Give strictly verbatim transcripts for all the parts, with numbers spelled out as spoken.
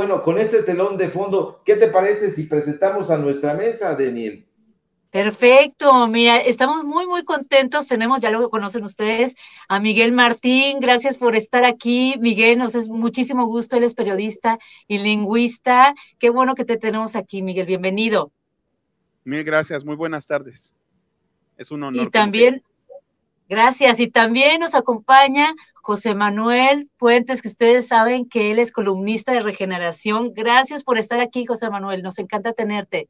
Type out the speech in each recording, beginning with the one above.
bueno, con este telón de fondo, ¿qué te parece si presentamos a nuestra mesa, Daniel? Perfecto, mira, estamos muy, muy contentos. Tenemos, ya lo conocen ustedes, a Miguel Martín. Gracias por estar aquí. Miguel, nos es muchísimo gusto. Él es periodista y lingüista. Qué bueno que te tenemos aquí, Miguel. Bienvenido. Mil gracias, muy buenas tardes. Es un Y honor. también, gracias. Y también nos acompaña José Manuel Puentes, que ustedes saben que él es columnista de Regeneración. Gracias por estar aquí, José Manuel. Nos encanta tenerte.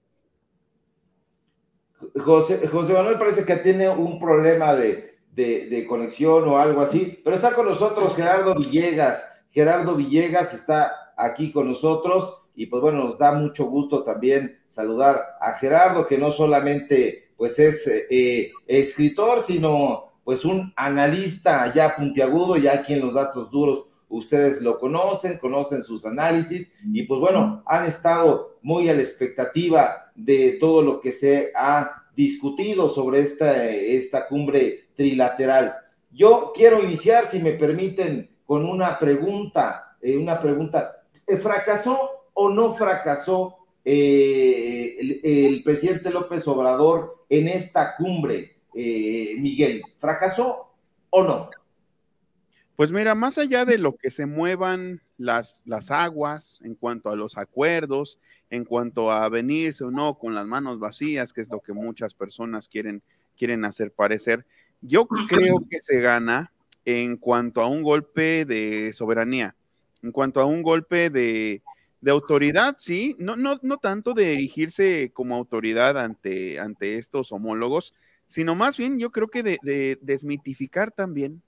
José, José Manuel parece que tiene un problema de, de, de conexión o algo así, pero está con nosotros Gerardo Villegas. Gerardo Villegas está aquí con nosotros y pues bueno, nos da mucho gusto también saludar a Gerardo, que no solamente pues es eh, escritor, sino pues un analista ya puntiagudo, ya aquí en los datos duros ustedes lo conocen, conocen sus análisis y pues bueno, han estado muy a la expectativa de todo lo que se ha discutido sobre esta, esta cumbre trilateral. Yo quiero iniciar, si me permiten, con una pregunta, eh, una pregunta, ¿fracasó o no fracasó eh, el, el presidente López Obrador en esta cumbre, eh, Miguel? ¿Fracasó o no? Pues mira, más allá de lo que se muevan las, las aguas en cuanto a los acuerdos, en cuanto a venirse o no con las manos vacías, que es lo que muchas personas quieren, quieren hacer parecer, yo creo que se gana en cuanto a un golpe de soberanía, en cuanto a un golpe de, de autoridad, sí, no, no, no tanto de erigirse como autoridad ante, ante estos homólogos, sino más bien yo creo que de, de desmitificar también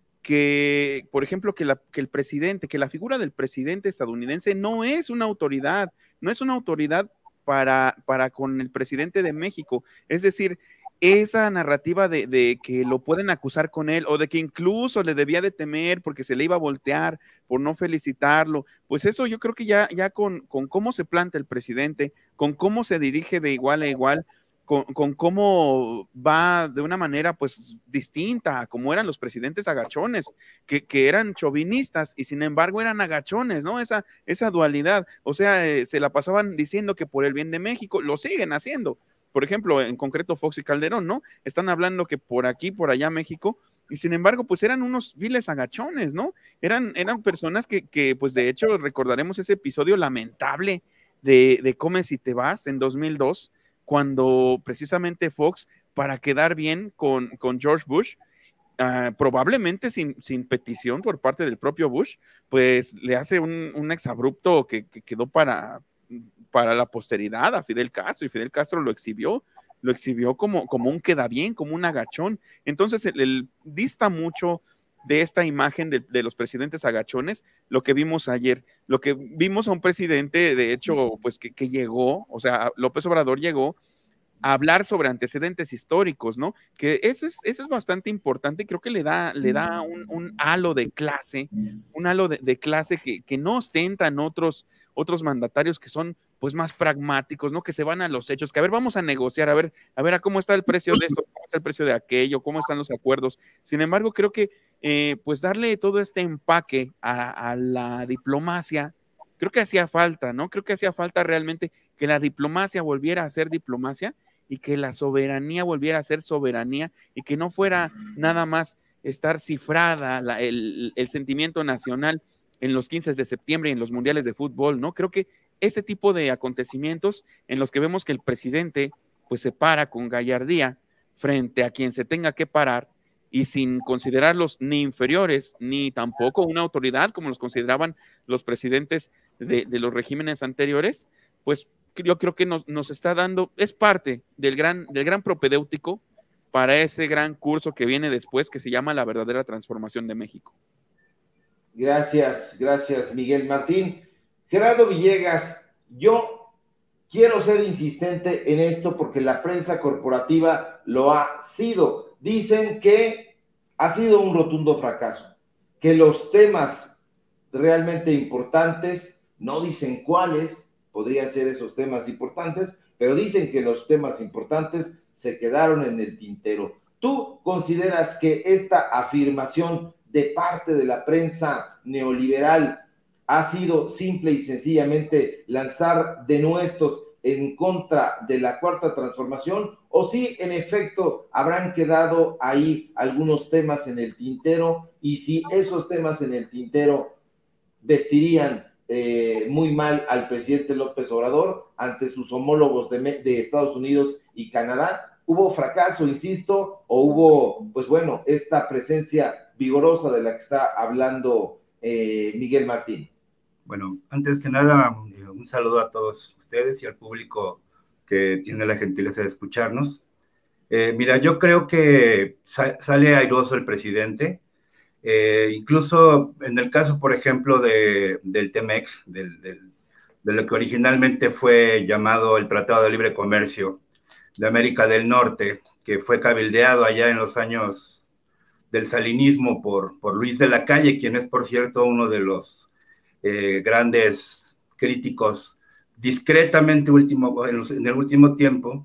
que, por ejemplo, que, la, que el presidente, que la figura del presidente estadounidense no es una autoridad, no es una autoridad para, para con el presidente de México. Es decir, esa narrativa de, de que lo pueden acusar con él o de que incluso le debía de temer porque se le iba a voltear por no felicitarlo, pues eso yo creo que ya, ya con, con cómo se planta el presidente, con cómo se dirige de igual a igual, Con, con, cómo va de una manera pues distinta a como eran los presidentes agachones, que, que eran chauvinistas y sin embargo eran agachones, ¿no? Esa, esa dualidad, o sea, eh, se la pasaban diciendo que por el bien de México, lo siguen haciendo. Por ejemplo, en concreto Fox y Calderón, ¿no? Están hablando que por aquí, por allá México, y sin embargo, pues eran unos viles agachones, ¿no? Eran, eran personas que, que, pues de hecho, recordaremos ese episodio lamentable de, de Come si te vas en dos mil dos, cuando precisamente Fox, para quedar bien con, con George Bush, uh, probablemente sin, sin petición por parte del propio Bush, pues le hace un, un exabrupto que, que quedó para, para la posteridad a Fidel Castro, y Fidel Castro lo exhibió, lo exhibió como, como un queda bien, como un agachón. Entonces, él, él dista mucho de esta imagen de, de los presidentes agachones, lo que vimos ayer, lo que vimos a un presidente, de hecho, pues que, que llegó, o sea, López Obrador llegó a hablar sobre antecedentes históricos, ¿no? Que eso es, eso es bastante importante y creo que le da, le da un, un halo de clase, un halo de, de clase que, que no ostentan otros, otros mandatarios que son pues más pragmáticos, ¿no? Que se van a los hechos, que a ver, vamos a negociar, a ver, a ver a cómo está el precio de esto, cómo está el precio de aquello, cómo están los acuerdos. Sin embargo, creo que eh, pues darle todo este empaque a, a la diplomacia, creo que hacía falta, ¿no? Creo que hacía falta realmente que la diplomacia volviera a ser diplomacia y que la soberanía volviera a ser soberanía y que no fuera nada más estar cifrada la, el, el sentimiento nacional en los quince de septiembre y en los mundiales de fútbol, ¿no? Creo que ese tipo de acontecimientos en los que vemos que el presidente pues se para con gallardía frente a quien se tenga que parar y sin considerarlos ni inferiores ni tampoco una autoridad como los consideraban los presidentes de, de los regímenes anteriores, pues yo creo que nos, nos está dando, es parte del gran, del gran propedéutico para ese gran curso que viene después, que se llama La verdadera transformación de México. Gracias, gracias, Miguel Martín. Gerardo Villegas, yo quiero ser insistente en esto porque la prensa corporativa lo ha sido. Dicen que ha sido un rotundo fracaso, que los temas realmente importantes, no dicen cuáles, podrían ser esos temas importantes, pero dicen que los temas importantes se quedaron en el tintero. ¿Tú consideras que esta afirmación de parte de la prensa neoliberal ha sido simple y sencillamente lanzar denuestos en contra de la Cuarta Transformación, o si en efecto habrán quedado ahí algunos temas en el tintero, y si esos temas en el tintero vestirían eh, muy mal al presidente López Obrador ante sus homólogos de, de Estados Unidos y Canadá. ¿Hubo fracaso, insisto, o hubo, pues bueno, esta presencia vigorosa de la que está hablando eh, Miguel Martín? Bueno, antes que nada, un saludo a todos ustedes y al público que tiene la gentileza de escucharnos. Eh, mira, yo creo que sa sale airoso el presidente, eh, incluso en el caso, por ejemplo, de, del T-MEC, del, del, de lo que originalmente fue llamado el Tratado de Libre Comercio de América del Norte, que fue cabildeado allá en los años del salinismo por, por Luis de la Calle, quien es, por cierto, uno de los Eh, grandes críticos discretamente último, en, los, en el último tiempo.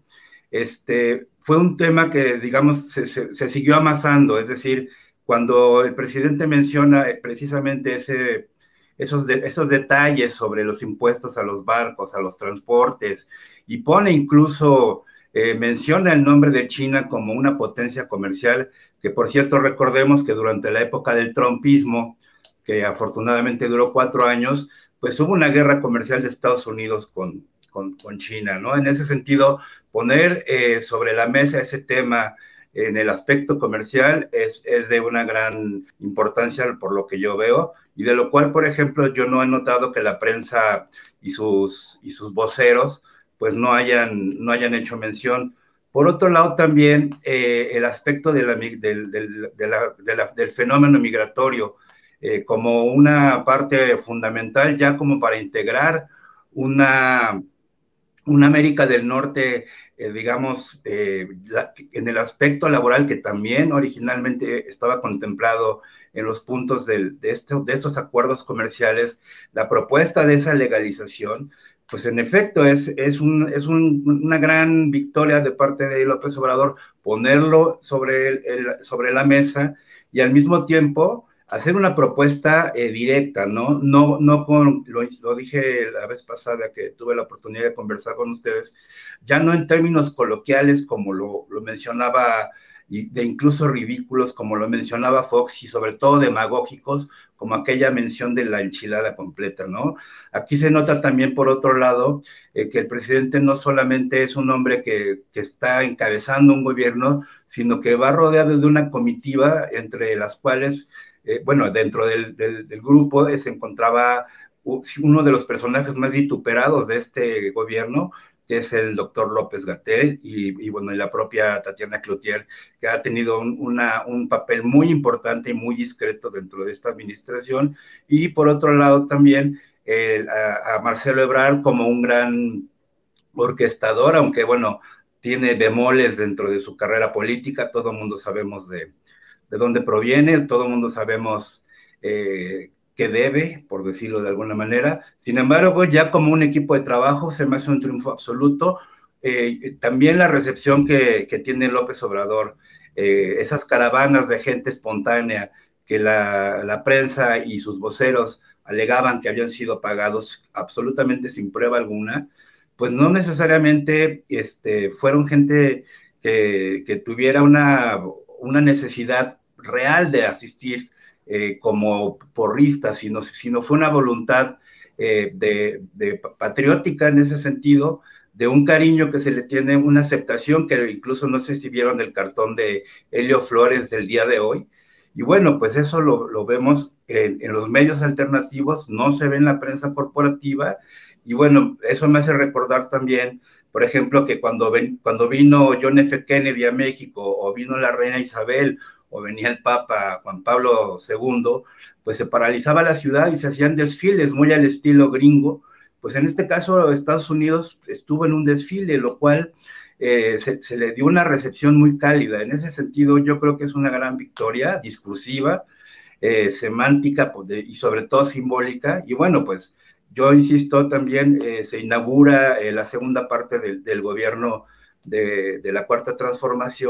Este, fue un tema que, digamos, se, se, se siguió amasando, es decir, cuando el presidente menciona precisamente ese, esos, de, esos detalles sobre los impuestos a los barcos, a los transportes, y pone incluso, eh, menciona el nombre de China como una potencia comercial, que por cierto recordemos que durante la época del trumpismo, que afortunadamente duró cuatro años, pues hubo una guerra comercial de Estados Unidos con, con, con China, ¿no? En ese sentido, poner eh, sobre la mesa ese tema en el aspecto comercial es, es de una gran importancia por lo que yo veo, y de lo cual, por ejemplo, yo no he notado que la prensa y sus, y sus voceros pues no hayan, no hayan hecho mención. Por otro lado, también eh, el aspecto de la, del, del, de la, de la, del fenómeno migratorio, Eh, como una parte fundamental ya como para integrar una, una América del Norte, eh, digamos, eh, la, en el aspecto laboral que también originalmente estaba contemplado en los puntos del, de, esto, de estos acuerdos comerciales. La propuesta de esa legalización, pues en efecto es, es, un, es un, una gran victoria de parte de López Obrador, ponerlo sobre, el, el, sobre la mesa y al mismo tiempo hacer una propuesta eh, directa, ¿no? No, no con, lo, lo dije la vez pasada que tuve la oportunidad de conversar con ustedes, ya no en términos coloquiales como lo, lo mencionaba, y de incluso ridículos como lo mencionaba Fox, y sobre todo demagógicos como aquella mención de la enchilada completa, ¿no? Aquí se nota también, por otro lado, eh, que el presidente no solamente es un hombre que, que está encabezando un gobierno, sino que va rodeado de una comitiva entre las cuales Eh, bueno, dentro del, del, del grupo se encontraba uno de los personajes más vituperados de este gobierno, que es el doctor López-Gatell, y, y bueno, y la propia Tatiana Cloutier, que ha tenido un, una, un papel muy importante y muy discreto dentro de esta administración, y por otro lado también eh, a, a Marcelo Ebrard como un gran orquestador, aunque bueno, tiene bemoles dentro de su carrera política, todo el mundo sabemos de de dónde proviene, todo el mundo sabemos eh, qué debe, por decirlo de alguna manera. Sin embargo, ya como un equipo de trabajo se me hace un triunfo absoluto. Eh, también la recepción que, que tiene López Obrador, eh, esas caravanas de gente espontánea que la, la prensa y sus voceros alegaban que habían sido pagados absolutamente sin prueba alguna, pues no necesariamente este, fueron gente que, que tuviera una, una necesidad real de asistir eh, como porristas, sino, sino fue una voluntad eh, de, de patriótica en ese sentido, de un cariño que se le tiene, una aceptación que incluso no sé si vieron el cartón de Helio Flores del día de hoy. Y bueno, pues eso lo, lo vemos en, en los medios alternativos, no se ve en la prensa corporativa, y bueno, eso me hace recordar también, por ejemplo, que cuando, ven, cuando vino John F. Kennedy a México, o vino la reina Isabel, o venía el Papa Juan Pablo segundo, pues se paralizaba la ciudad y se hacían desfiles muy al estilo gringo. Pues en este caso Estados Unidos estuvo en un desfile, lo cual eh, se, se le dio una recepción muy cálida. En ese sentido yo creo que es una gran victoria discursiva, eh, semántica y sobre todo simbólica. Y bueno, pues yo insisto también, eh, se inaugura eh, la segunda parte del, del gobierno de, de la Cuarta Transformación,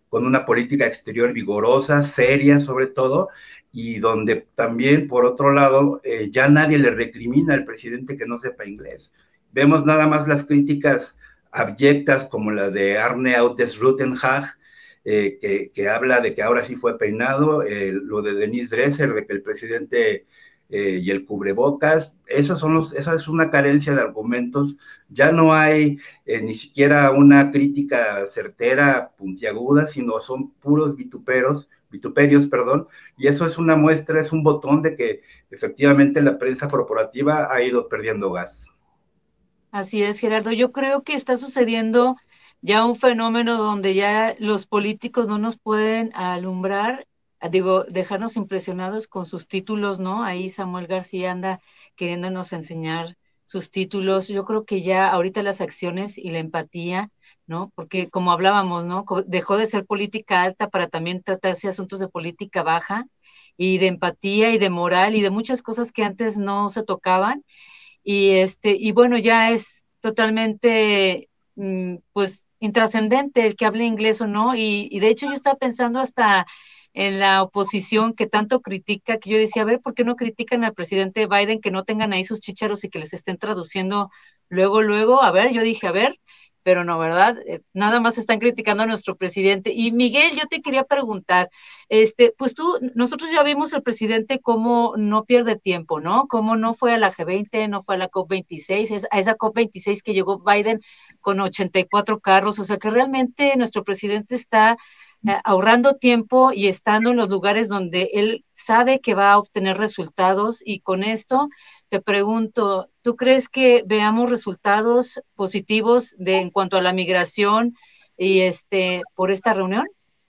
con una política exterior vigorosa, seria sobre todo, y donde también, por otro lado, eh, ya nadie le recrimina al presidente que no sepa inglés. Vemos nada más las críticas abyectas como la de Arne Audes-Rutenhag, eh, que, que habla de que ahora sí fue peinado, eh, lo de Denise Dresser, de que el presidente eh, y el cubrebocas, esos son los, esa es una carencia de argumentos, ya no hay eh, ni siquiera una crítica certera, puntiaguda, sino son puros vituperos, vituperios, perdón, y eso es una muestra, es un botón de que efectivamente la prensa corporativa ha ido perdiendo gas. Así es, Gerardo. Yo creo que está sucediendo ya un fenómeno donde ya los políticos no nos pueden alumbrar, digo, dejarnos impresionados con sus títulos, ¿no? Ahí Samuel García anda queriéndonos enseñar sus títulos. Yo creo que ya ahorita las acciones y la empatía, ¿no? Porque como hablábamos, ¿no? Dejó de ser política alta para también tratarse asuntos de política baja y de empatía y de moral y de muchas cosas que antes no se tocaban. Y este, y bueno, ya es totalmente mmm, pues intrascendente el que hable inglés o no, y, y de hecho yo estaba pensando hasta en la oposición que tanto critica, que yo decía, a ver, ¿por qué no critican al presidente Biden que no tengan ahí sus chícharos y que les estén traduciendo luego, luego? A ver, yo dije, a ver, pero no, ¿verdad? Eh, nada más están criticando a nuestro presidente. Y Miguel, yo te quería preguntar, este, pues tú, nosotros ya vimos al presidente cómo no pierde tiempo, ¿no? Cómo no fue a la G veinte, no fue a la COP veintiséis, es, a esa COP veintiséis que llegó Biden con ochenta y cuatro carros, o sea que realmente nuestro presidente está eh, ahorrando tiempo y estando en los lugares donde él sabe que va a obtener resultados, y con esto te pregunto, ¿tú crees que veamos resultados positivos de, en cuanto a la migración y este, por esta reunión?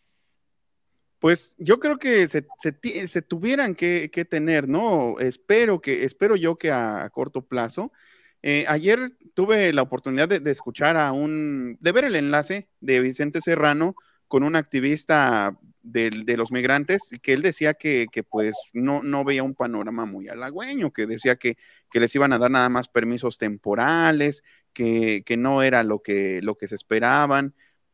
Pues yo creo que se, se, se tuvieran que, que, tener, ¿no? Espero que, espero yo que a, a corto plazo. Eh, ayer tuve la oportunidad de, de escuchar a un, de ver el enlace de Vicente Serrano con un activista de, de los migrantes, que él decía que, que pues no, no veía un panorama muy halagüeño, que decía que, que les iban a dar nada más permisos temporales, que, que no era lo que, lo que se esperaban,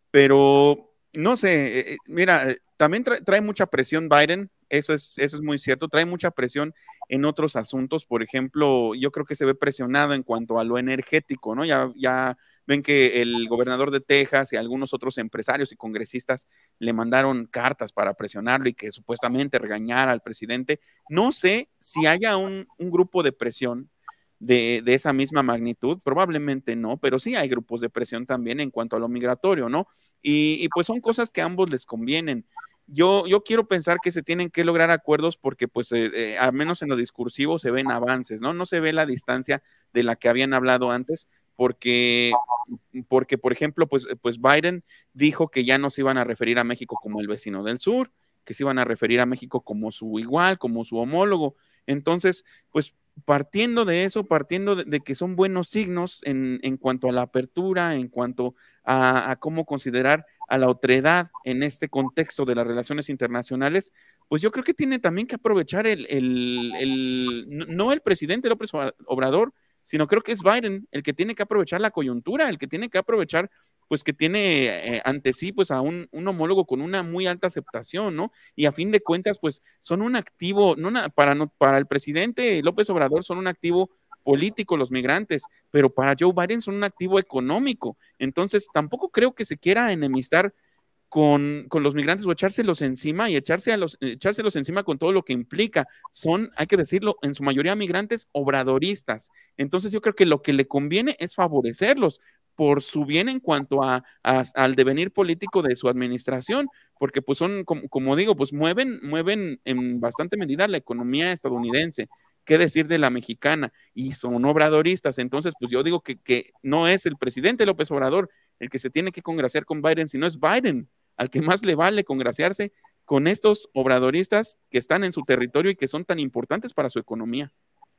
pero no sé, eh, mira, también trae, trae mucha presión Biden, eso es, eso es muy cierto, trae mucha presión en otros asuntos, por ejemplo, yo creo que se ve presionado en cuanto a lo energético, ¿no? Ya, ya ven que el gobernador de Texas y algunos otros empresarios y congresistas le mandaron cartas para presionarlo y que supuestamente regañara al presidente. No sé si haya un, un grupo de presión de, de esa misma magnitud, probablemente no, pero sí hay grupos de presión también en cuanto a lo migratorio, ¿no? Y, y pues son cosas que a ambos les convienen. Yo, yo quiero pensar que se tienen que lograr acuerdos porque, pues, eh, eh, al menos en lo discursivo se ven avances, ¿no? No se ve la distancia de la que habían hablado antes, porque, porque por ejemplo, pues, pues Biden dijo que ya no se iban a referir a México como el vecino del sur, que se iban a referir a México como su igual, como su homólogo. Entonces, pues, partiendo de eso, partiendo de, de que son buenos signos en, en cuanto a la apertura, en cuanto a, a cómo considerar a la otredad en este contexto de las relaciones internacionales, pues yo creo que tiene también que aprovechar el, el, el no el presidente López Obrador, sino creo que es Biden el que tiene que aprovechar la coyuntura, el que tiene que aprovechar pues que tiene eh, ante sí pues a un, un homólogo con una muy alta aceptación, ¿no? Y a fin de cuentas pues son un activo, no una, para, no, para el presidente López Obrador son un activo político los migrantes, pero para Joe Biden son un activo económico. Entonces tampoco creo que se quiera enemistar con, con los migrantes o echárselos encima y echarse a los, echárselos encima con todo lo que implica. Son, hay que decirlo, en su mayoría migrantes obradoristas. Entonces yo creo que lo que le conviene es favorecerlos por su bien en cuanto a, a, al devenir político de su administración, porque pues son, como, como digo, pues mueven, mueven en bastante medida la economía estadounidense. ¿Qué decir de la mexicana? Y son obradoristas. Entonces, pues yo digo que, que no es el presidente López Obrador el que se tiene que congraciar con Biden, sino es Biden al que más le vale congraciarse con estos obradoristas que están en su territorio y que son tan importantes para su economía.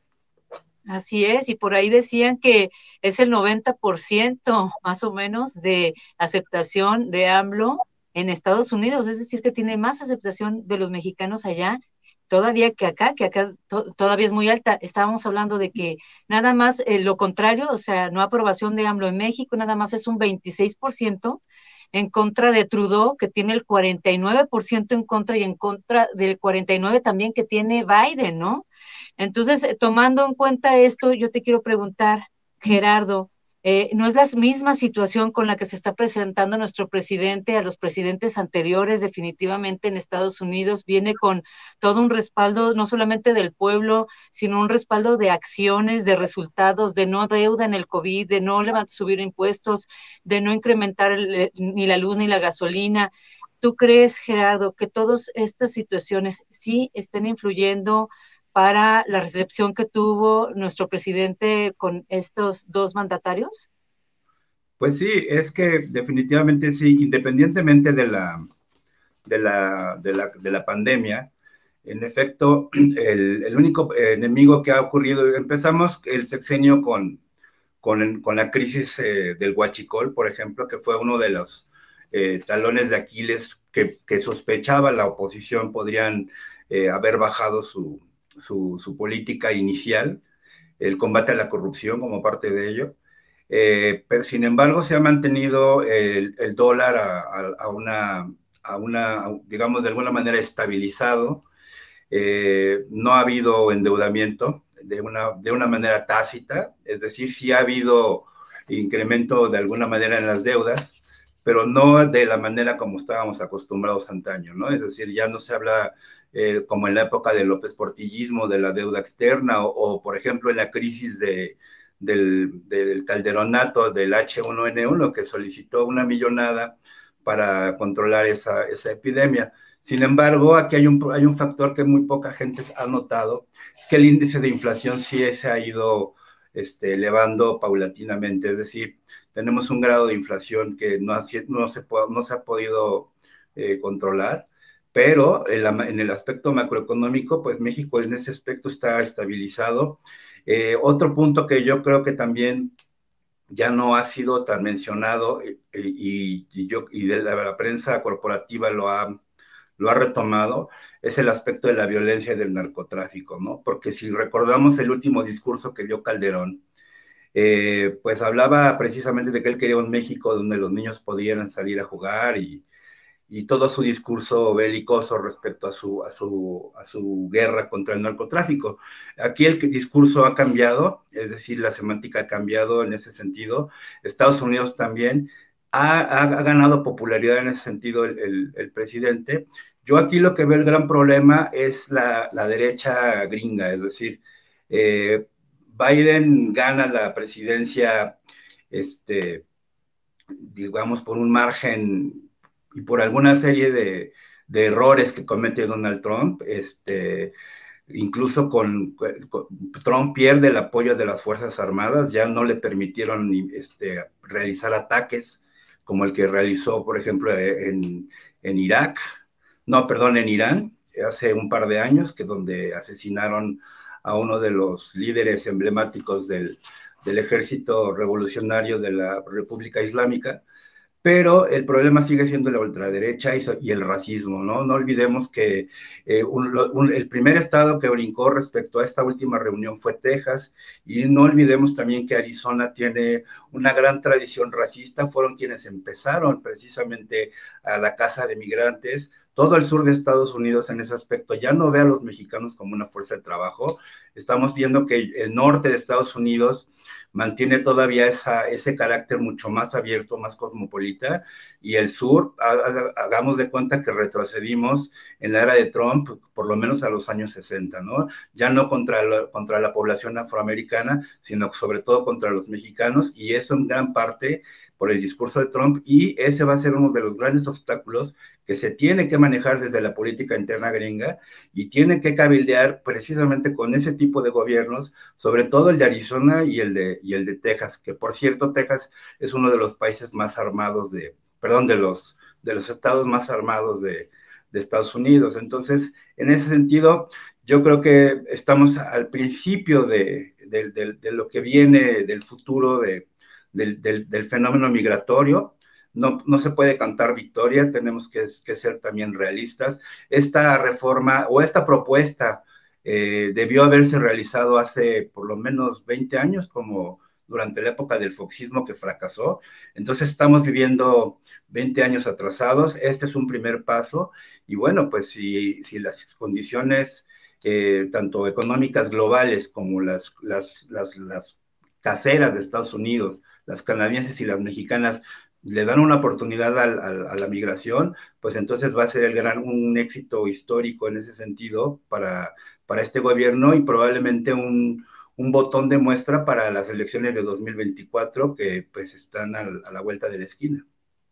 Así es, y por ahí decían que es el noventa por ciento más o menos de aceptación de AMLO en Estados Unidos, es decir, que tiene más aceptación de los mexicanos allá todavía que acá, que acá to todavía es muy alta. Estábamos hablando de que nada más eh, lo contrario, o sea, no aprobación de AMLO en México, nada más es un veintiséis por ciento, en contra de Trudeau, que tiene el cuarenta y nueve por ciento en contra y en contra del cuarenta y nueve por ciento también que tiene Biden, ¿no? Entonces, eh, tomando en cuenta esto, yo te quiero preguntar, Gerardo, eh, ¿no es la misma situación con la que se está presentando nuestro presidente a los presidentes anteriores? Definitivamente en Estados Unidos viene con todo un respaldo, no solamente del pueblo, sino un respaldo de acciones, de resultados, de no deuda en el COVID, de no levantar, subir impuestos, de no incrementar el, ni la luz ni la gasolina. ¿Tú crees, Gerardo, que todas estas situaciones sí estén influyendo para la recepción que tuvo nuestro presidente con estos dos mandatarios? Pues sí, es que definitivamente sí, independientemente de la, de la, de la, de la pandemia, en efecto, el, el único enemigo que ha ocurrido, empezamos el sexenio con, con, con la crisis eh, del huachicol, por ejemplo, que fue uno de los eh, talones de Aquiles que, que sospechaba la oposición podrían eh, haber bajado su, su, su política inicial, el combate a la corrupción como parte de ello. Eh, pero sin embargo se ha mantenido el, el dólar a, a, a, una, a una, digamos, de alguna manera estabilizado. Eh, no ha habido endeudamiento de una, de una manera tácita, es decir, sí ha habido incremento de alguna manera en las deudas, pero no de la manera como estábamos acostumbrados antaño, ¿no? Es decir, ya no se habla eh, como en la época del López Portillismo de la deuda externa o, o por ejemplo, en la crisis de, del, del calderonato del H uno N uno que solicitó una millonada para controlar esa, esa epidemia. Sin embargo, aquí hay un, hay un factor que muy poca gente ha notado, que el índice de inflación sí se ha ido este, elevando paulatinamente, es decir, tenemos un grado de inflación que no, ha, no, se, no se ha podido eh, controlar, pero en, la, en el aspecto macroeconómico, pues México en ese aspecto está estabilizado. Eh, otro punto que yo creo que también ya no ha sido tan mencionado y, y, y, yo, y de la, la prensa corporativa lo ha, lo ha retomado, es el aspecto de la violencia y del narcotráfico, ¿no? Porque si recordamos el último discurso que dio Calderón, eh, pues hablaba precisamente de que él quería un México donde los niños pudieran salir a jugar y, y todo su discurso belicoso respecto a su, a, su, a su guerra contra el narcotráfico. Aquí el discurso ha cambiado, es decir, la semántica ha cambiado en ese sentido. Estados Unidos también ha, ha, ha ganado popularidad en ese sentido el, el, el presidente. Yo aquí lo que veo el gran problema es la, la derecha gringa, es decir, eh, Biden gana la presidencia, este, digamos, por un margen y por alguna serie de, de errores que comete Donald Trump, este, incluso con, con Trump pierde el apoyo de las Fuerzas Armadas, ya no le permitieron este, realizar ataques como el que realizó, por ejemplo, en, en Irak, no, perdón, en Irán, hace un par de años, que donde asesinaron a uno de los líderes emblemáticos del, del ejército revolucionario de la República Islámica, pero el problema sigue siendo la ultraderecha y, y el racismo, ¿no? No olvidemos que eh, un, un, el primer estado que brincó respecto a esta última reunión fue Texas, y no olvidemos también que Arizona tiene una gran tradición racista, fueron quienes empezaron precisamente a la caza de migrantes. Todo el sur de Estados Unidos en ese aspecto ya no ve a los mexicanos como una fuerza de trabajo. Estamos viendo que el norte de Estados Unidos mantiene todavía esa, ese carácter mucho más abierto, más cosmopolita, y el sur, hagamos de cuenta que retrocedimos en la era de Trump, por lo menos a los años sesenta, ¿no? Ya no contra la, contra la población afroamericana, sino sobre todo contra los mexicanos, y eso en gran parte por el discurso de Trump, y ese va a ser uno de los grandes obstáculos que se tiene que manejar desde la política interna gringa, y tiene que cabildear precisamente con ese tipo de gobiernos, sobre todo el de Arizona y el de, y el de Texas, que por cierto, Texas es uno de los países más armados de, perdón, de los, de los estados más armados de, de Estados Unidos. Entonces, en ese sentido, yo creo que estamos al principio de, de, de, de lo que viene del futuro de, del, del, del fenómeno migratorio. No, no se puede cantar victoria, tenemos que, que ser también realistas. Esta reforma o esta propuesta eh, debió haberse realizado hace por lo menos veinte años, como durante la época del foxismo que fracasó. Entonces estamos viviendo veinte años atrasados. Este es un primer paso y bueno, pues si, si las condiciones eh, tanto económicas globales como las, las, las, las caseras de Estados Unidos, las canadienses y las mexicanas, le dan una oportunidad a, a, a la migración, pues entonces va a ser el gran, un éxito histórico en ese sentido para, para este gobierno y probablemente un, un botón de muestra para las elecciones de dos mil veinticuatro que pues están a, a la vuelta de la esquina.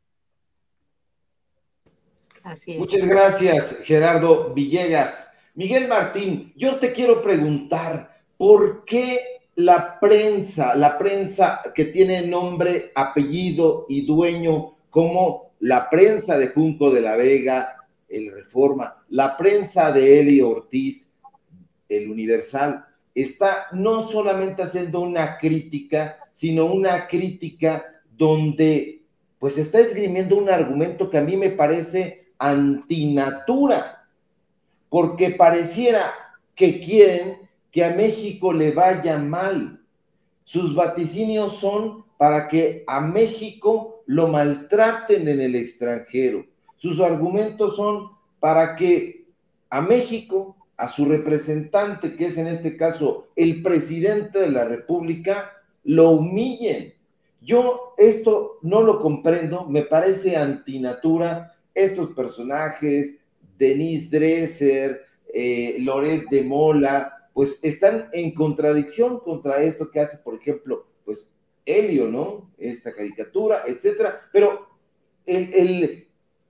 Así es. Muchas gracias, Gerardo Villegas. Miguel Martín, yo te quiero preguntar, ¿por qué la prensa, la prensa que tiene nombre, apellido y dueño como la prensa de Junco de la Vega, el Reforma, la prensa de Eli Ortiz, el Universal, está no solamente haciendo una crítica, sino una crítica donde pues está esgrimiendo un argumento que a mí me parece antinatura, porque pareciera que quieren que a México le vaya mal. Sus vaticinios son para que a México lo maltraten en el extranjero. Sus argumentos son para que a México, a su representante, que es en este caso el presidente de la República, lo humillen. Yo esto no lo comprendo, me parece antinatura. Estos personajes, Denise Dresser, eh, Loret de Mola, pues están en contradicción contra esto que hace, por ejemplo, pues Helio, ¿no? Esta caricatura, etcétera. Pero el, el,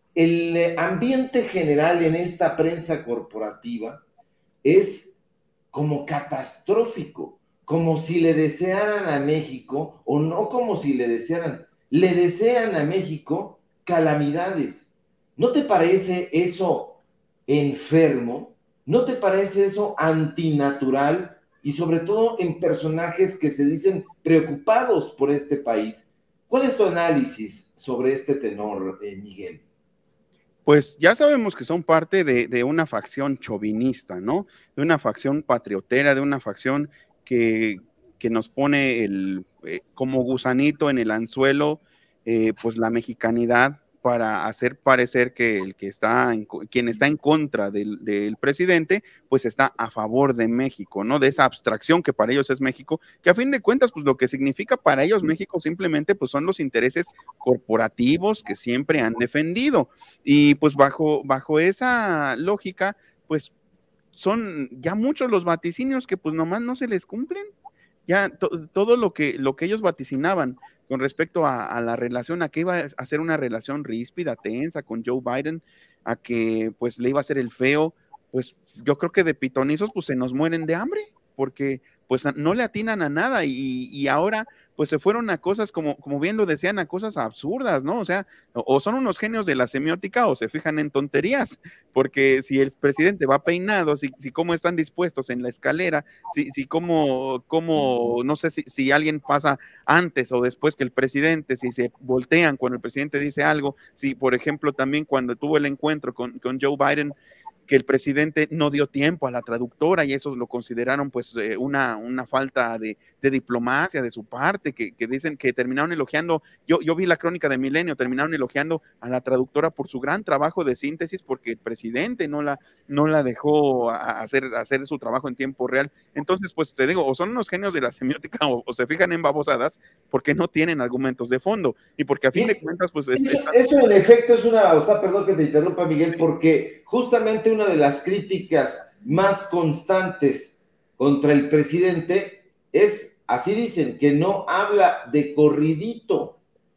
el ambiente general en esta prensa corporativa es como catastrófico, como si le desearan a México, o no como si le desearan, le desean a México calamidades. ¿No te parece eso enfermo? ¿No te parece eso antinatural? Y sobre todo en personajes que se dicen preocupados por este país. ¿Cuál es tu análisis sobre este tenor, eh, Miguel? Pues ya sabemos que son parte de, de una facción chauvinista, ¿no? De una facción patriotera, de una facción que, que nos pone el, eh, como gusanito en el anzuelo, eh, pues la mexicanidad, para hacer parecer que el que está en, quien está en contra del, del presidente, pues está a favor de México, ¿no? De esa abstracción que para ellos es México, que a fin de cuentas, pues lo que significa para ellos México simplemente, pues son los intereses corporativos que siempre han defendido. Y pues bajo, bajo esa lógica, pues son ya muchos los vaticinios que pues nomás no se les cumplen. Ya to, todo lo que, lo que ellos vaticinaban con respecto a, a la relación, a que iba a ser una relación ríspida, tensa con Joe Biden, a que pues le iba a hacer el feo, pues yo creo que de pitonizos pues se nos mueren de hambre, porque pues no le atinan a nada y, y ahora pues se fueron a cosas como, como bien lo decían, a cosas absurdas, ¿no? O sea, o son unos genios de la semiótica o se fijan en tonterías, porque si el presidente va peinado, si, si cómo están dispuestos en la escalera, si, si cómo, cómo, no sé si, si alguien pasa antes o después que el presidente, si se voltean cuando el presidente dice algo, si por ejemplo también cuando tuvo el encuentro con, con Joe Biden, que el presidente no dio tiempo a la traductora y eso lo consideraron pues eh, una, una falta de, de diplomacia de su parte, que, que dicen que terminaron elogiando, yo, yo vi la crónica de Milenio, terminaron elogiando a la traductora por su gran trabajo de síntesis porque el presidente no la, no la dejó a hacer, a hacer su trabajo en tiempo real. Entonces pues te digo, o son unos genios de la semiótica o, o se fijan en babosadas porque no tienen argumentos de fondo y porque a fin de cuentas pues... Eso, está... eso en efecto es una, o sea, perdón que te interrumpa Miguel, porque justamente una de las críticas más constantes contra el presidente es, así dicen, que no habla de corridito,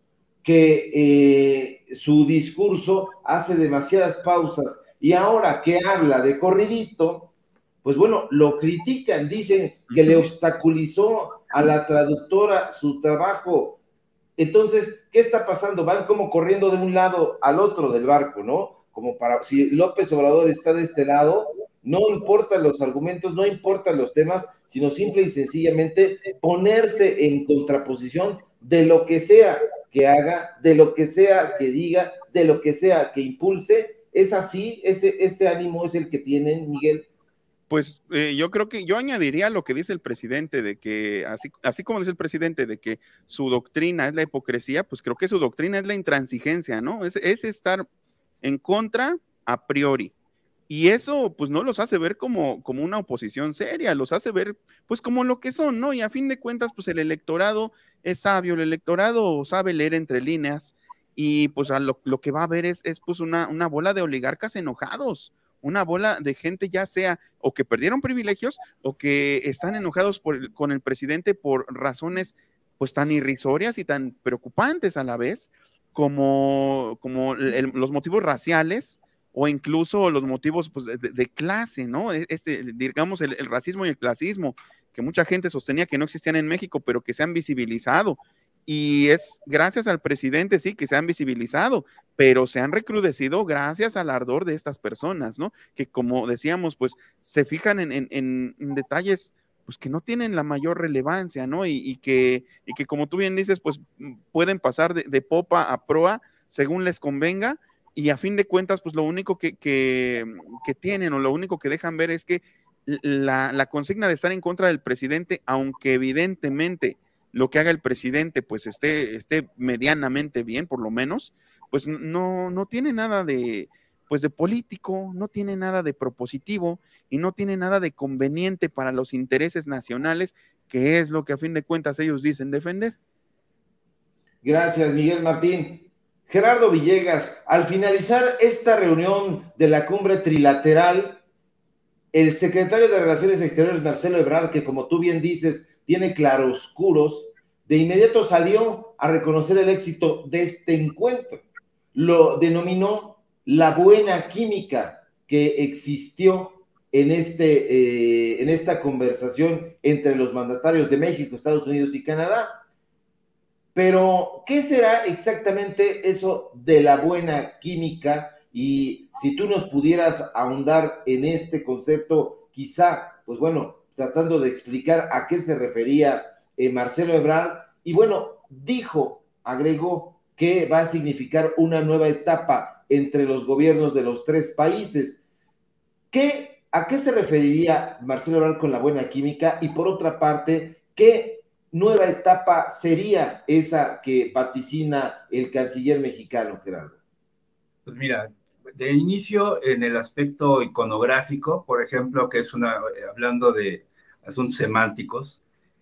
que eh, su discurso hace demasiadas pausas y ahora que habla de corridito, pues bueno, lo critican, dicen que le obstaculizó a la traductora su trabajo. Entonces, ¿qué está pasando? Van como corriendo de un lado al otro del barco, ¿no? Como para, si López Obrador está de este lado, no importan los argumentos, no importan los temas, sino simple y sencillamente ponerse en contraposición de lo que sea que haga, de lo que sea que diga, de lo que sea que impulse. ¿Es así? ¿Ese, este ánimo es el que tienen, Miguel? Pues eh, yo creo que yo añadiría lo que dice el presidente, de que así, así como dice el presidente, de que su doctrina es la hipocresía, pues creo que su doctrina es la intransigencia, ¿no? Es, es estar en contra a priori. Y eso pues no los hace ver como, como una oposición seria, los hace ver pues como lo que son, ¿no? Y a fin de cuentas pues el electorado es sabio, el electorado sabe leer entre líneas y pues a lo, lo que va a ver es, es pues una, una bola de oligarcas enojados, una bola de gente ya sea o que perdieron privilegios o que están enojados por el, con el presidente por razones pues tan irrisorias y tan preocupantes a la vez como, como el, los motivos raciales o incluso los motivos pues, de, de clase, ¿no? Este, digamos, el, el racismo y el clasismo, que mucha gente sostenía que no existían en México, pero que se han visibilizado. Y es gracias al presidente, sí, que se han visibilizado, pero se han recrudecido gracias al ardor de estas personas, ¿no? Que como decíamos, pues se fijan en, en, en detalles pues que no tienen la mayor relevancia, ¿no? Y, y, que, y que como tú bien dices, pues pueden pasar de, de popa a proa según les convenga, y a fin de cuentas, pues lo único que, que, que tienen o lo único que dejan ver es que la, la consigna de estar en contra del presidente, aunque evidentemente lo que haga el presidente pues esté, esté medianamente bien, por lo menos, pues no, no tiene nada de, pues de político, no tiene nada de propositivo y no tiene nada de conveniente para los intereses nacionales, que es lo que a fin de cuentas ellos dicen defender. Gracias, Miguel Martín. Gerardo Villegas, al finalizar esta reunión de la cumbre trilateral, el secretario de Relaciones Exteriores, Marcelo Ebrard, que como tú bien dices, tiene claroscuros, de inmediato salió a reconocer el éxito de este encuentro. Lo denominó la buena química que existió en, este, eh, en esta conversación entre los mandatarios de México, Estados Unidos y Canadá. Pero, ¿qué será exactamente eso de la buena química? Y si tú nos pudieras ahondar en este concepto, quizá, pues bueno, tratando de explicar a qué se refería eh, Marcelo Ebrard, y bueno, dijo, agregó, que va a significar una nueva etapa entre los gobiernos de los tres países. ¿Qué, ¿A qué se referiría Marcelo Ebrard con la buena química? Y por otra parte, ¿qué nueva etapa sería esa que vaticina el canciller mexicano, Gerardo? Pues mira, de inicio en el aspecto iconográfico, por ejemplo, que es una, hablando de asuntos semánticos,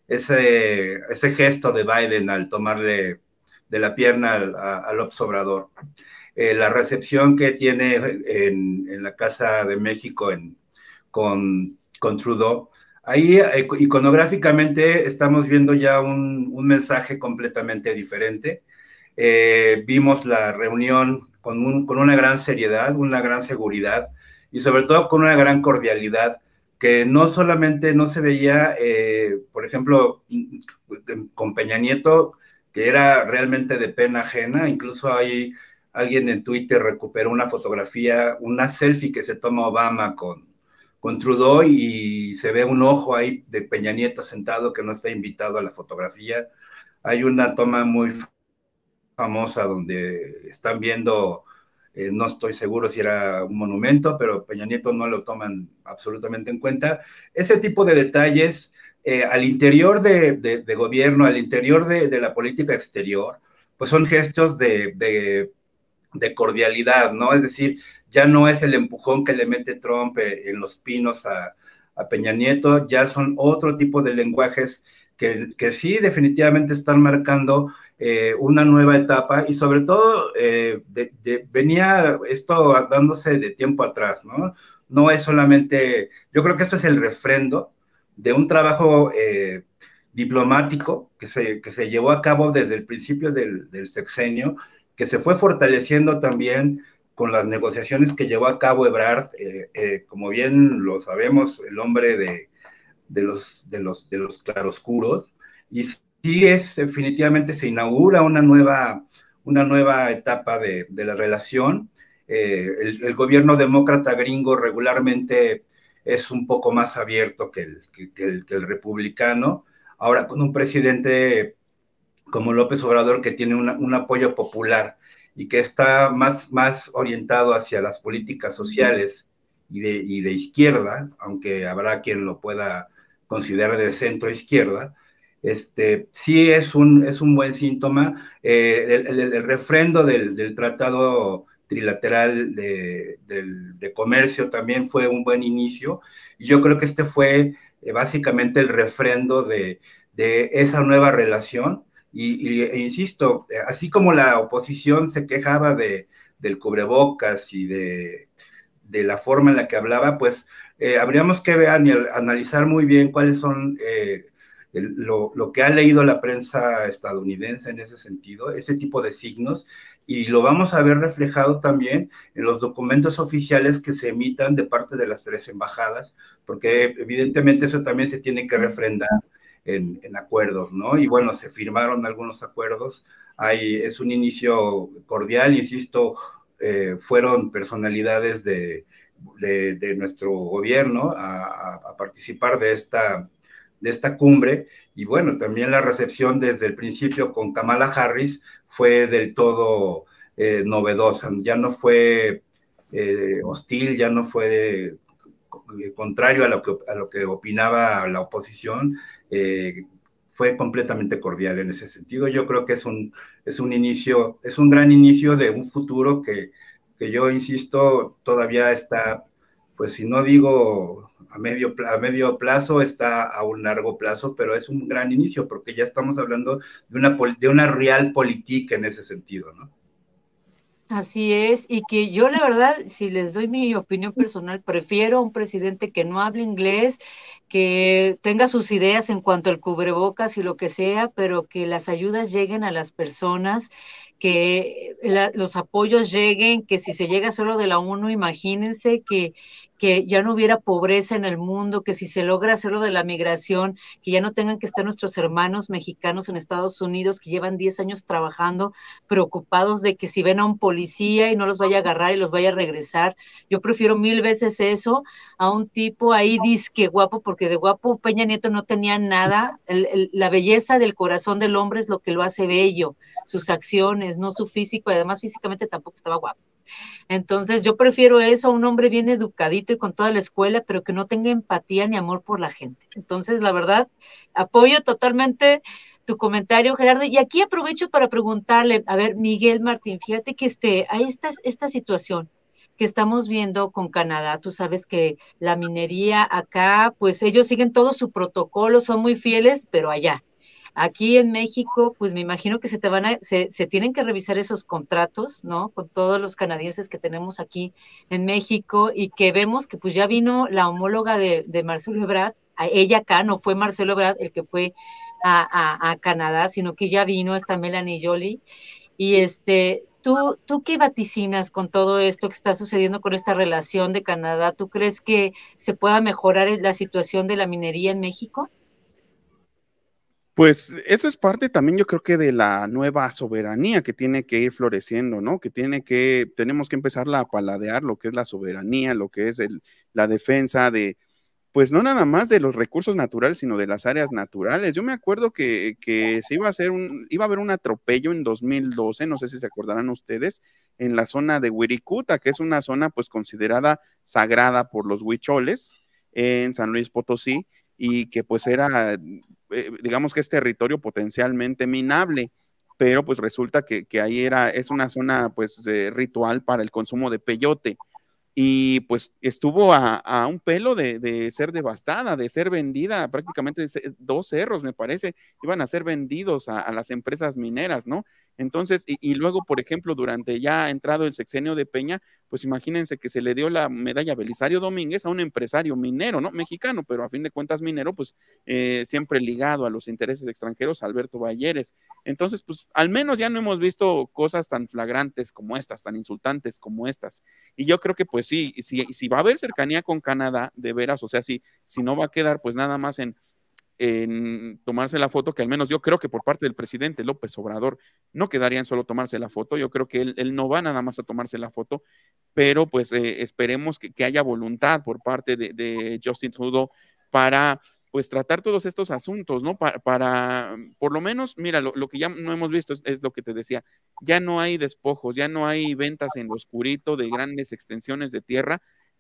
ese, ese gesto de Biden al tomarle de la pierna al, al López Obrador, eh, la recepción que tiene en, en la Casa de México en, con, con Trudeau, ahí iconográficamente estamos viendo ya un, un mensaje completamente diferente. Eh, vimos la reunión con, un, con una gran seriedad, una gran seguridad y sobre todo con una gran cordialidad que no solamente no se veía, eh, por ejemplo, con Peña Nieto, que era realmente de pena ajena. Incluso hay alguien en Twitter recuperó una fotografía, una selfie que se toma Obama con, con Trudeau y se ve un ojo ahí de Peña Nieto sentado que no está invitado a la fotografía. Hay una toma muy famosa donde están viendo, eh, no estoy seguro si era un monumento, pero Peña Nieto no lo toman absolutamente en cuenta. Ese tipo de detalles eh, al interior de, de, de gobierno, al interior de, de la política exterior, pues son gestos de, de, de cordialidad, ¿no? Es decir, ya no es el empujón que le mete Trump en Los Pinos a, a Peña Nieto, ya son otro tipo de lenguajes que, que sí definitivamente están marcando eh, una nueva etapa y sobre todo eh, de, de, venía esto dándose de tiempo atrás, ¿no? No es solamente, yo creo que esto es el refrendo de un trabajo eh, diplomático que se, que se llevó a cabo desde el principio del, del sexenio, que se fue fortaleciendo también con las negociaciones que llevó a cabo Ebrard, eh, eh, como bien lo sabemos, el hombre de, de, los, de, los, de los claroscuros, y sí es, definitivamente se inaugura una nueva, una nueva etapa de, de la relación. Eh, el, el gobierno demócrata gringo regularmente es un poco más abierto que el, que, que el, que el republicano, ahora con un presidente como López Obrador que tiene una, un apoyo popular y que está más, más orientado hacia las políticas sociales y de, y de izquierda, aunque habrá quien lo pueda considerar de centro izquierda, este, sí es un, es un buen síntoma. Eh, el, el, el refrendo del, del tratado trilateral de, de, de comercio también fue un buen inicio, y yo creo que este fue eh, básicamente el refrendo de, de esa nueva relación, y, y e insisto, así como la oposición se quejaba de, del cubrebocas y de, de la forma en la que hablaba, pues eh, habríamos que ver, analizar muy bien cuáles son eh, el, lo, lo que ha leído la prensa estadounidense en ese sentido, ese tipo de signos, y lo vamos a ver reflejado también en los documentos oficiales que se emitan de parte de las tres embajadas, porque evidentemente eso también se tiene que refrendar en, en acuerdos, ¿no? Y bueno, se firmaron algunos acuerdos, hay, es un inicio cordial, insisto, eh, fueron personalidades de, de, de nuestro gobierno a, a, participar de esta, de esta cumbre, y bueno, también la recepción desde el principio con Kamala Harris fue del todo eh, novedosa, ya no fue eh, hostil, ya no fue eh, contrario a lo, que, a lo que opinaba la oposición, eh, fue completamente cordial en ese sentido. Yo creo que es un, es un inicio, es un gran inicio de un futuro que, que yo insisto, todavía está, pues si no digo a medio, a medio plazo, está a un largo plazo, pero es un gran inicio, porque ya estamos hablando de una, de una realpolitik en ese sentido, ¿no? Así es, y que yo la verdad, si les doy mi opinión personal, prefiero a un presidente que no hable inglés, que tenga sus ideas en cuanto al cubrebocas y lo que sea, pero que las ayudas lleguen a las personas, que la, los apoyos lleguen, que si se llega solo de la ONU, imagínense que, que ya no hubiera pobreza en el mundo, que si se logra hacerlo de la migración, que ya no tengan que estar nuestros hermanos mexicanos en Estados Unidos que llevan diez años trabajando, preocupados de que si ven a un policía y no los vaya a agarrar y los vaya a regresar. Yo prefiero mil veces eso a un tipo ahí disque guapo, porque de guapo Peña Nieto no tenía nada. El, el, la belleza del corazón del hombre es lo que lo hace bello, sus acciones, no su físico, y además físicamente tampoco estaba guapo. Entonces yo prefiero eso a un hombre bien educadito y con toda la escuela, pero que no tenga empatía ni amor por la gente. Entonces, la verdad, apoyo totalmente tu comentario, Gerardo. Y aquí aprovecho para preguntarle, a ver, Miguel Martín, fíjate que este, hay esta, esta situación que estamos viendo con Canadá. Tú sabes que la minería acá, pues ellos siguen todo su protocolo, son muy fieles, pero allá. Aquí en México, pues me imagino que se te van a, se, se tienen que revisar esos contratos, ¿no? Con todos los canadienses que tenemos aquí en México y que vemos que pues ya vino la homóloga de, de Marcelo Ebrard, a ella acá, no fue Marcelo Ebrard el que fue a, a, a Canadá, sino que ya vino esta Melanie Joly. Y este, ¿tú, ¿tú qué vaticinas con todo esto que está sucediendo con esta relación de Canadá? ¿Tú crees que se pueda mejorar la situación de la minería en México? Pues eso es parte también, yo creo que de la nueva soberanía que tiene que ir floreciendo, ¿no? Que tiene que, tenemos que empezarla a paladear lo que es la soberanía, lo que es el, la defensa de, pues no nada más de los recursos naturales, sino de las áreas naturales. Yo me acuerdo que, que se iba a hacer un, iba a haber un atropello en dos mil doce, no sé si se acordarán ustedes, en la zona de Wirikuta, que es una zona pues considerada sagrada por los huicholes en San Luis Potosí, y que pues era, eh, digamos que es territorio potencialmente minable, pero pues resulta que, que ahí era, es una zona pues eh, ritual para el consumo de peyote, y pues estuvo a, a un pelo de, de ser devastada, de ser vendida, prácticamente dos cerros, me parece, iban a ser vendidos a, a las empresas mineras, ¿no? Entonces, y, y luego, por ejemplo, durante ya entrado el sexenio de Peña, pues imagínense que se le dio la medalla Belisario Domínguez a un empresario minero, ¿no? Mexicano, pero a fin de cuentas minero, pues eh, siempre ligado a los intereses extranjeros, Alberto Balleres. Entonces, pues al menos ya no hemos visto cosas tan flagrantes como estas, tan insultantes como estas. Y yo creo que pues sí, si, si va a haber cercanía con Canadá, de veras, o sea, si, si no va a quedar pues nada más en, en tomarse la foto, que al menos yo creo que por parte del presidente López Obrador no quedaría en solo tomarse la foto, yo creo que él, él no va nada más a tomarse la foto, pero pues eh, esperemos que, que haya voluntad por parte de, de Justin Trudeau para pues tratar todos estos asuntos, ¿no? Para, para por lo menos, mira, lo, lo que ya no hemos visto es, es lo que te decía, ya no hay despojos, ya no hay ventas en lo oscurito de grandes extensiones de tierra,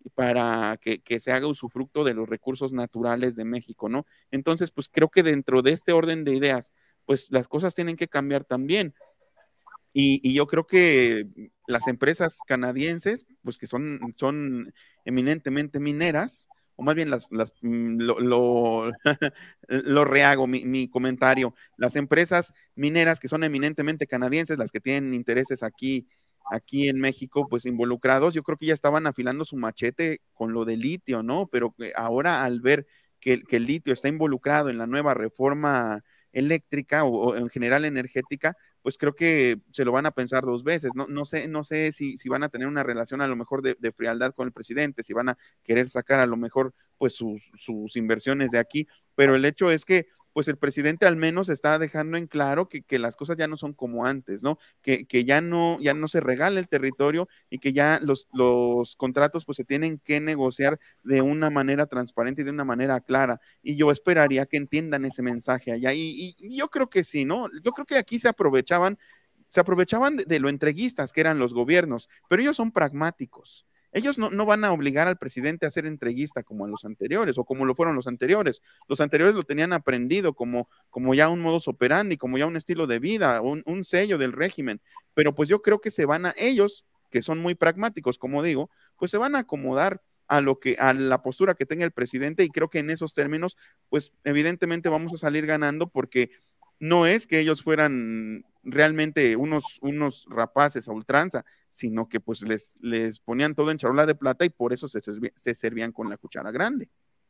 para que, que se haga usufructo de los recursos naturales de México, ¿no? Entonces, pues creo que dentro de este orden de ideas, pues las cosas tienen que cambiar también. Y, y yo creo que las empresas canadienses, pues que son, son eminentemente mineras, o más bien las, las lo, lo, lo rehago mi, mi comentario, las empresas mineras que son eminentemente canadienses, las que tienen intereses aquí, aquí en México, pues involucrados, yo creo que ya estaban afilando su machete con lo de litio, ¿no? Pero ahora al ver que, que el litio está involucrado en la nueva reforma eléctrica o, o en general energética, pues creo que se lo van a pensar dos veces. No, no sé, no sé si, si van a tener una relación a lo mejor de, de frialdad con el presidente, si van a querer sacar a lo mejor pues sus, sus inversiones de aquí, pero el hecho es que pues el presidente al menos está dejando en claro que, que las cosas ya no son como antes, ¿no? Que, que ya no, ya no se regala el territorio y que ya los, los contratos pues se tienen que negociar de una manera transparente y de una manera clara. Y yo esperaría que entiendan ese mensaje allá. Y, y, y yo creo que sí, ¿no? Yo creo que aquí se aprovechaban, se aprovechaban de, de lo entreguistas que eran los gobiernos, pero ellos son pragmáticos. Ellos no, no van a obligar al presidente a ser entreguista como a los anteriores o como lo fueron los anteriores. Los anteriores lo tenían aprendido como, como ya un modus operandi, como ya un estilo de vida, un, un sello del régimen. Pero pues yo creo que se van a ellos, que son muy pragmáticos, como digo, pues se van a acomodar a lo que, a la postura que tenga el presidente, y creo que en esos términos, pues evidentemente vamos a salir ganando, porque no es que ellos fueran realmente unos, unos rapaces a ultranza, sino que pues les, les ponían todo en charola de plata y por eso se, se servían con la cuchara grande.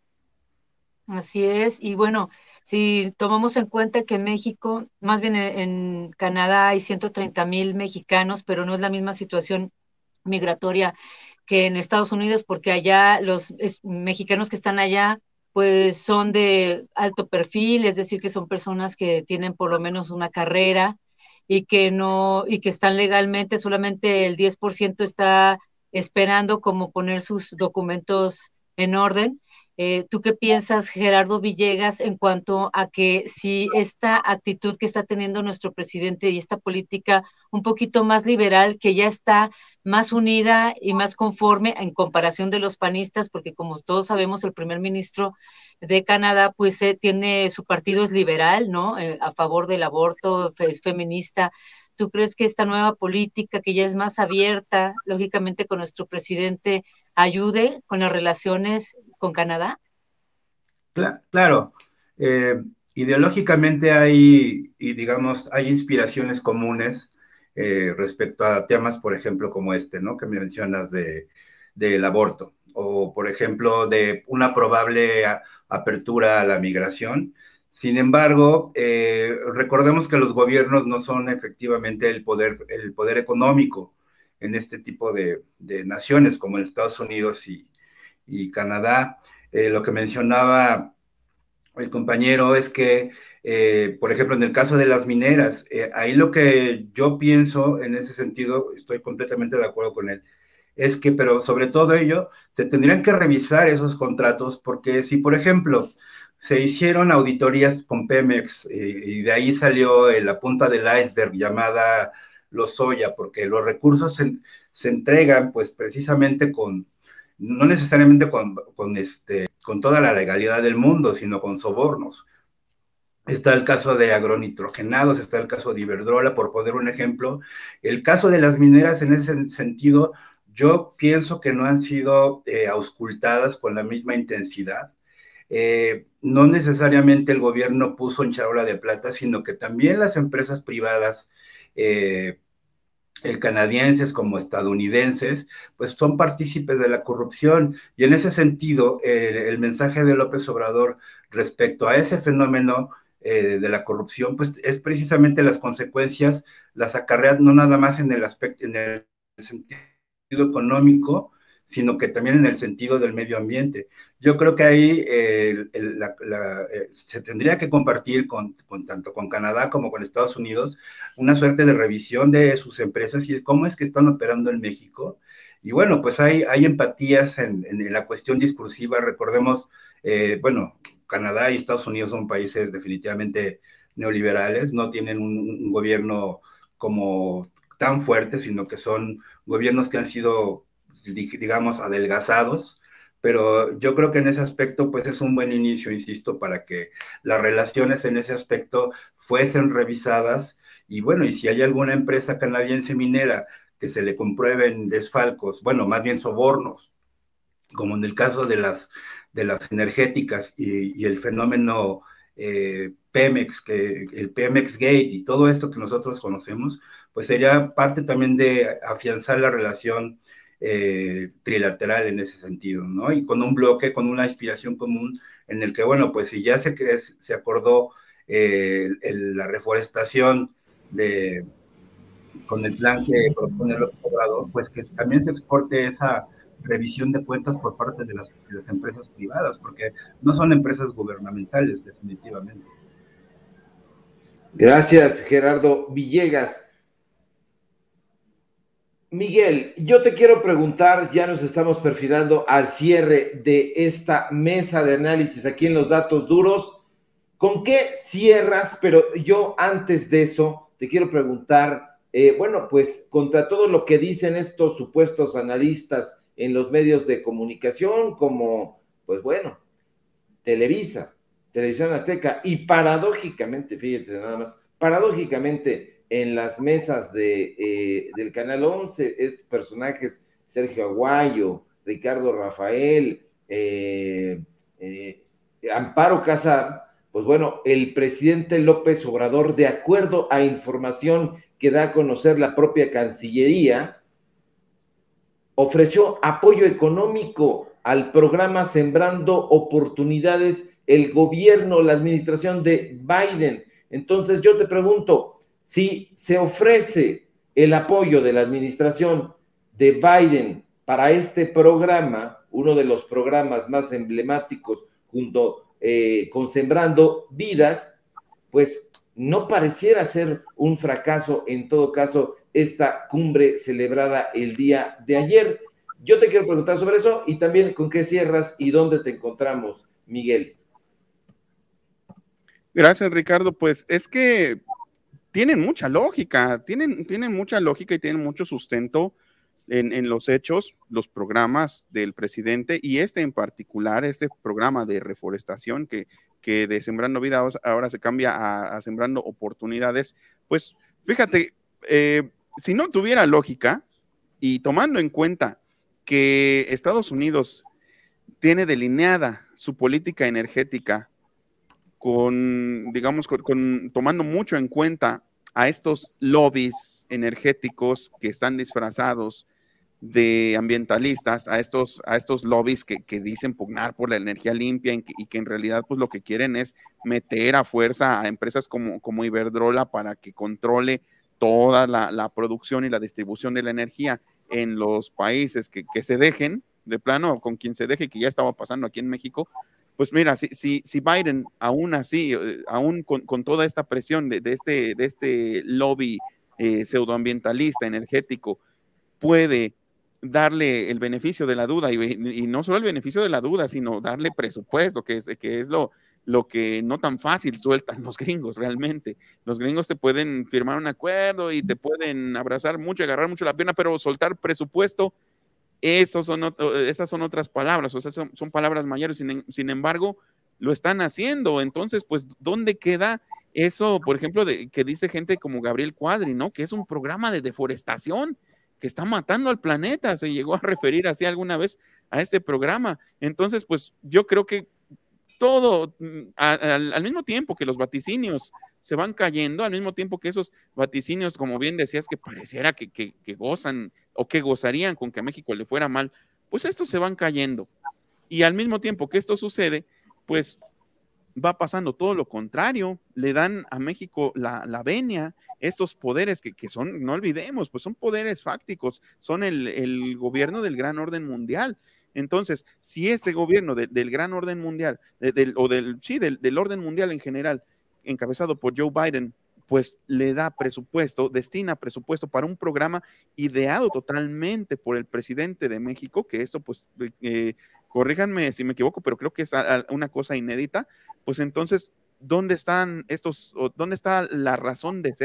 Así es, y bueno, si tomamos en cuenta que México, más bien en, en Canadá hay ciento treinta mil mexicanos, pero no es la misma situación migratoria que en Estados Unidos, porque allá los es, mexicanos que están allá, pues son de alto perfil, es decir, que son personas que tienen por lo menos una carrera y que no, y que están legalmente, solamente el diez por ciento está esperando como poner sus documentos en orden. Eh, ¿tú qué piensas, Gerardo Villegas, en cuanto a que si esta actitud que está teniendo nuestro presidente y esta política un poquito más liberal, que ya está más unida y más conforme en comparación de los panistas, porque como todos sabemos, el primer ministro de Canadá, pues eh, tiene, su partido es liberal, ¿no? Eh, a favor del aborto, es feminista. ¿Tú crees que esta nueva política, que ya es más abierta, lógicamente con nuestro presidente, ayude con las relaciones con Canadá? Claro, eh, ideológicamente hay, y digamos, hay inspiraciones comunes eh, respecto a temas, por ejemplo, como este, ¿no? Que me mencionas de, del aborto, o por ejemplo, de una probable a, apertura a la migración. Sin embargo, eh, recordemos que los gobiernos no son efectivamente el poder, el poder económico en este tipo de, de naciones como en Estados Unidos y, y Canadá. Eh, lo que mencionaba el compañero es que, eh, por ejemplo, en el caso de las mineras, eh, ahí lo que yo pienso en ese sentido, estoy completamente de acuerdo con él, es que, pero sobre todo ello, se tendrían que revisar esos contratos, porque si, por ejemplo, se hicieron auditorías con Pemex eh, y de ahí salió eh, la punta del iceberg llamada Lozoya, porque los recursos se, se entregan pues precisamente con, no necesariamente con, con, este, con toda la legalidad del mundo, sino con sobornos. Está el caso de agronitrogenados, está el caso de Iberdrola, por poner un ejemplo. El caso de las mineras, en ese sentido, yo pienso que no han sido eh, auscultadas con la misma intensidad. Eh, no necesariamente el gobierno puso en charola de plata, sino que también las empresas privadas, eh, el canadienses como estadounidenses, pues son partícipes de la corrupción. Y en ese sentido, eh, el mensaje de López Obrador respecto a ese fenómeno eh, de la corrupción, pues es precisamente las consecuencias, las acarrea no nada más en el aspecto, en el sentido económico, sino que también en el sentido del medio ambiente. Yo creo que ahí eh, el, la, la, eh, se tendría que compartir con, con, tanto con Canadá como con Estados Unidos una suerte de revisión de sus empresas y cómo es que están operando en México. Y bueno, pues hay, hay empatías en, en la cuestión discursiva. Recordemos, eh, bueno, Canadá y Estados Unidos son países definitivamente neoliberales, no tienen un, un gobierno como tan fuerte, sino que son gobiernos que han sido digamos, adelgazados, pero yo creo que en ese aspecto, pues es un buen inicio, insisto, para que las relaciones en ese aspecto fuesen revisadas, y bueno, y si hay alguna empresa canadiense minera que se le comprueben desfalcos, bueno, más bien sobornos, como en el caso de las, de las energéticas y, y el fenómeno eh, Pemex, que, el Pemex Gate y todo esto que nosotros conocemos, pues sería parte también de afianzar la relación eh, trilateral en ese sentido, ¿no? Y con un bloque, con una inspiración común en el que, bueno, pues si ya se, se acordó eh, el, la reforestación de, con el plan que propone el Obrador, pues que también se exporte esa revisión de cuentas por parte de las, de las empresas privadas, porque no son empresas gubernamentales, definitivamente. Gracias, Gerardo Villegas. Miguel, yo te quiero preguntar, ya nos estamos perfilando al cierre de esta mesa de análisis aquí en Los Datos Duros. ¿Con qué cierras? Pero yo antes de eso te quiero preguntar, eh, bueno, pues contra todo lo que dicen estos supuestos analistas en los medios de comunicación, como, pues bueno, Televisa, Televisión Azteca, y paradójicamente, fíjate nada más, paradójicamente en las mesas de, eh, del Canal once, estos personajes, Sergio Aguayo, Ricardo Rafael, eh, eh, Amparo Casar, pues bueno, el presidente López Obrador, de acuerdo a información que da a conocer la propia Cancillería, ofreció apoyo económico al programa Sembrando Oportunidades, el gobierno, la administración de Biden. Entonces yo te pregunto, si se ofrece el apoyo de la administración de Biden para este programa, uno de los programas más emblemáticos junto eh, con Sembrando Vidas, pues no pareciera ser un fracaso en todo caso esta cumbre celebrada el día de ayer. Yo te quiero preguntar sobre eso y también con qué cierras y dónde te encontramos, Miguel. Gracias, Ricardo. Pues es que tienen mucha lógica, tienen, tienen mucha lógica y tienen mucho sustento en, en los hechos, los programas del presidente y este en particular, este programa de reforestación que, que de Sembrando Vida ahora se cambia a, a Sembrando Oportunidades. Pues fíjate, eh, si no tuviera lógica y tomando en cuenta que Estados Unidos tiene delineada su política energética con, digamos, con, con, tomando mucho en cuenta a estos lobbies energéticos que están disfrazados de ambientalistas, a estos, a estos lobbies que, que dicen pugnar por la energía limpia y que, y que en realidad pues lo que quieren es meter a fuerza a empresas como, como Iberdrola para que controle toda la, la producción y la distribución de la energía en los países que, que se dejen, de plano, con quien se deje, que ya estaba pasando aquí en México. Pues mira, si, si, si Biden aún así, aún con, con toda esta presión de, de, este, de este lobby eh, pseudoambientalista, energético, puede darle el beneficio de la duda, y, y no solo el beneficio de la duda, sino darle presupuesto, que es, que es lo, lo que no tan fácil sueltan los gringos realmente. Los gringos te pueden firmar un acuerdo y te pueden abrazar mucho, agarrar mucho la pierna, pero soltar presupuesto, Esos son, esas son otras palabras, o sea, son, son palabras mayores, sin, sin embargo, lo están haciendo. Entonces, pues, ¿dónde queda eso, por ejemplo, de, que dice gente como Gabriel Cuadri, ¿no? Que es un programa de deforestación que está matando al planeta, se llegó a referir así alguna vez a este programa. Entonces, pues, yo creo que todo, a, a, al mismo tiempo que los vaticinios se van cayendo, al mismo tiempo que esos vaticinios, como bien decías, que pareciera que, que, que gozan o que gozarían con que a México le fuera mal, pues estos se van cayendo. Y al mismo tiempo que esto sucede, pues va pasando todo lo contrario, le dan a México la, la venia, estos poderes que, que son, no olvidemos, pues son poderes fácticos, son el, el gobierno del gran orden mundial. Entonces, si este gobierno de, del gran orden mundial, de, del, o del, sí, del, del orden mundial en general, encabezado por Joe Biden, pues le da presupuesto, destina presupuesto para un programa ideado totalmente por el presidente de México, que esto pues, eh, corríjanme si me equivoco, pero creo que es a, a una cosa inédita, pues entonces, ¿dónde están estos, dónde está la razón de ser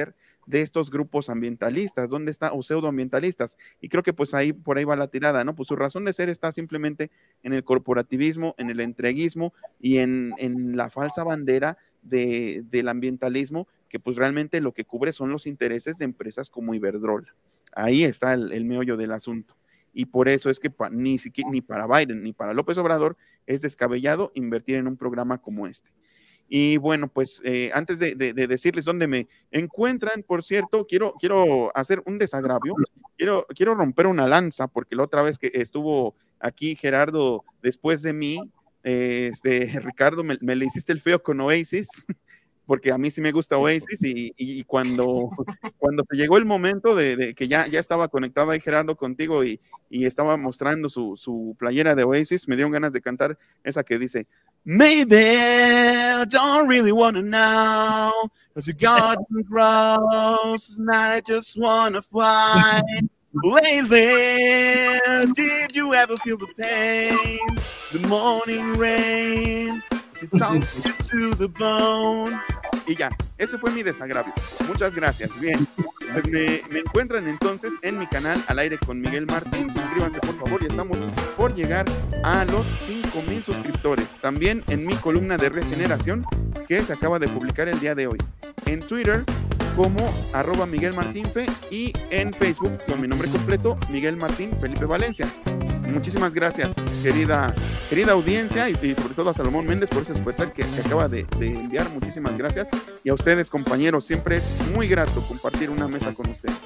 de estos grupos ambientalistas, ¿dónde está? O pseudoambientalistas, y creo que pues ahí, por ahí va la tirada, ¿no? Pues su razón de ser está simplemente en el corporativismo, en el entreguismo y en, en la falsa bandera de, del ambientalismo, que pues realmente lo que cubre son los intereses de empresas como Iberdrola. Ahí está el, el meollo del asunto. Y por eso es que pa, ni, ni para Biden ni para López Obrador es descabellado invertir en un programa como este. Y bueno, pues eh, antes de, de, de decirles dónde me encuentran, por cierto, quiero, quiero hacer un desagravio, quiero, quiero romper una lanza, porque la otra vez que estuvo aquí Gerardo después de mí, eh, este, Ricardo, me, me le hiciste el feo con Oasis, porque a mí sí me gusta Oasis, y, y cuando, cuando se llegó el momento de, de que ya, ya estaba conectado ahí Gerardo contigo y, y estaba mostrando su, su playera de Oasis, me dieron ganas de cantar esa que dice, maybe I don't really wanna know, cause your garden grows and I just wanna fly. Lately, did you ever feel the pain? The morning rain, it's all to the bone. Y ya, ese fue mi desagravio. Muchas gracias. Bien, pues me, me encuentran entonces en mi canal Al Aire con Miguel Martín. Suscríbanse por favor, ya estamos por llegar a los cinco mil suscriptores. También en mi columna de Regeneración, que se acaba de publicar el día de hoy. En Twitter como arroba Miguel Martín Fe, y en Facebook con mi nombre completo, Miguel Martín Felipe Valencia. Muchísimas gracias, querida, querida audiencia, y, y sobre todo a Salomón Méndez por ese superchat que, que acaba de, de enviar. Muchísimas gracias. Y a ustedes, compañeros, siempre es muy grato compartir una mesa con ustedes.